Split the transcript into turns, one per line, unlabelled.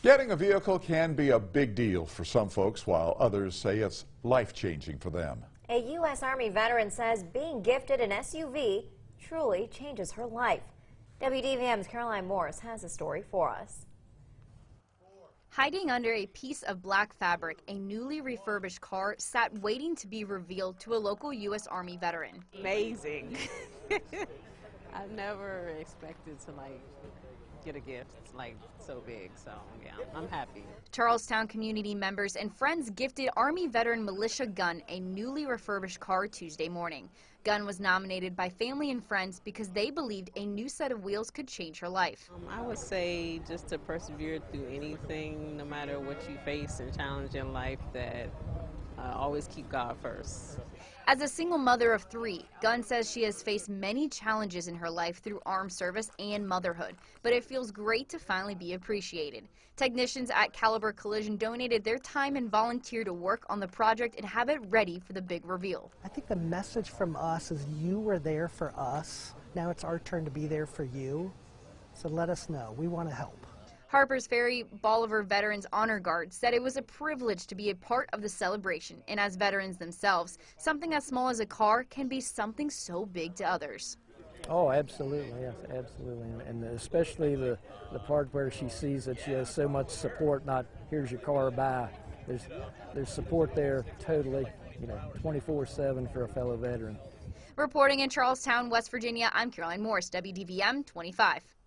Getting a vehicle can be a big deal for some folks, while others say it's life-changing for them.
A U.S. Army veteran says being gifted an SUV truly changes her life. WDVM's Caroline Morris has a story for us.
Hiding under a piece of black fabric, a newly refurbished car sat waiting to be revealed to a local U.S. Army veteran.
Amazing. I never expected to get a gift so big, so yeah, I'm happy.
Charlestown community members and friends gifted Army veteran Militia Gunn a newly refurbished car Tuesday morning. Gunn was nominated by family and friends because they believed a new set of wheels could change her life.
I would say just to persevere through anything, no matter what you face and challenge in life, that always keep God first.
As a single mother of 3, Gunn says she has faced many challenges in her life through armed service and motherhood, but it feels great to finally be appreciated. Technicians at Caliber Collision donated their time and volunteered to work on the project and have it ready for the big reveal.
I think the message from us is you were there for us. Now it's our turn to be there for you. So let us know. We want to help.
Harpers Ferry Bolivar Veterans Honor Guard said it was a privilege to be a part of the celebration, and as veterans themselves, something as small as a car can be something so big to others.
Oh, absolutely, yes, absolutely, and especially the part where she sees that she has so much support, not here's your car, bye. There's support there totally, 24/7 for a fellow veteran.
Reporting in Charlestown, West Virginia, I'm Caroline Morris, WDVM 25.